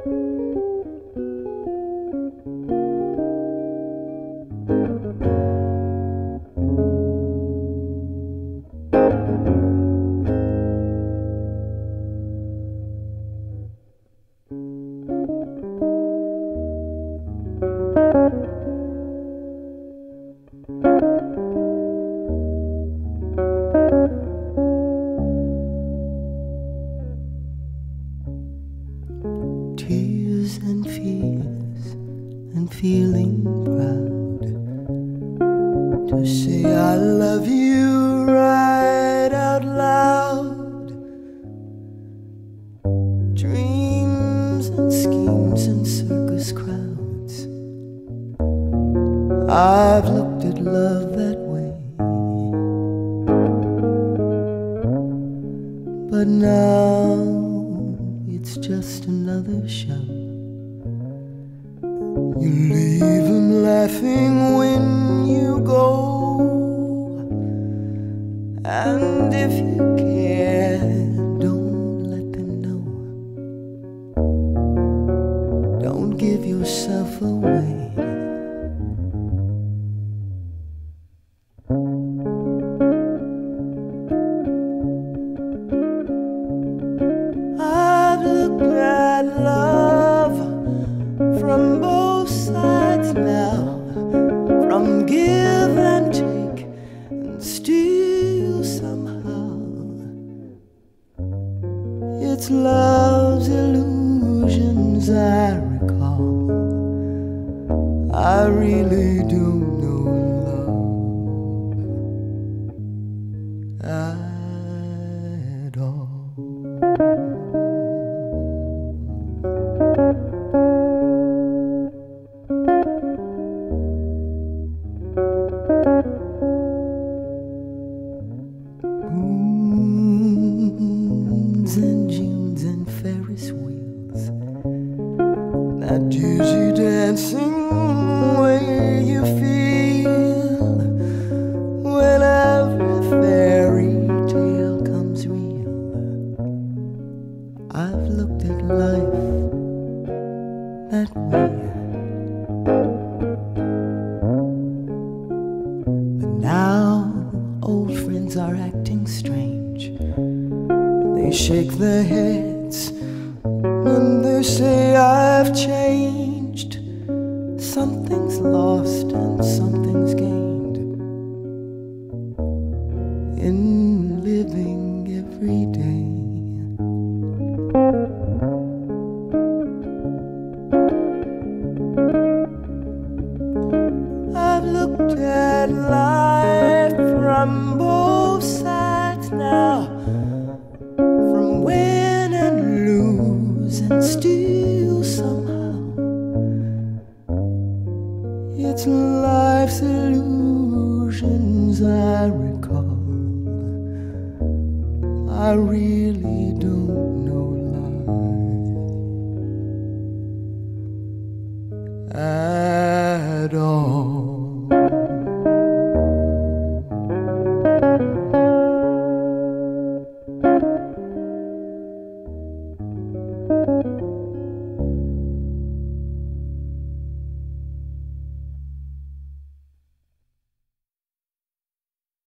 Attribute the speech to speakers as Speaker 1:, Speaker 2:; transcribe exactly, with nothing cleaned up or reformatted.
Speaker 1: Tears and fears and feeling proud to say I love you right out loud. Dreams and schemes and circus crowds, I've looked at love that way, but now it's just another show. You leave them laughing when you go, and if you care, don't let them know. Don't give yourself away. From both sides now, from give and take and steal somehow. It's love's illusions I recall. I really don't know love at all. And Junes and Ferris wheels, that dizzy dancing way you feel when every fairy tale comes real. I've looked at life that way, but now old friends are acting strange. They shake their heads and they say I've changed. Something's lost and something's gained in living every day. I've looked at life from both sides now, from win and lose and steal somehow. It's life's illusions I recall. I really don't know